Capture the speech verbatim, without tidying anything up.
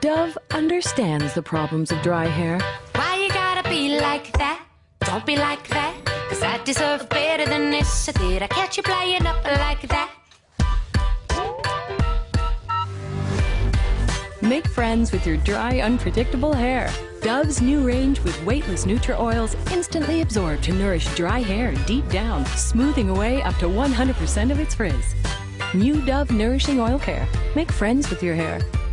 Dove understands the problems of dry hair. Why you gotta be like that? Don't be like that. Cause I deserve better than this. Did I catch you playing up like that? Make friends with your dry, unpredictable hair. Dove's new range with weightless Nutri-Oils instantly absorb to nourish dry hair deep down, smoothing away up to one hundred percent of its frizz. New Dove Nourishing Oil Care. Make friends with your hair.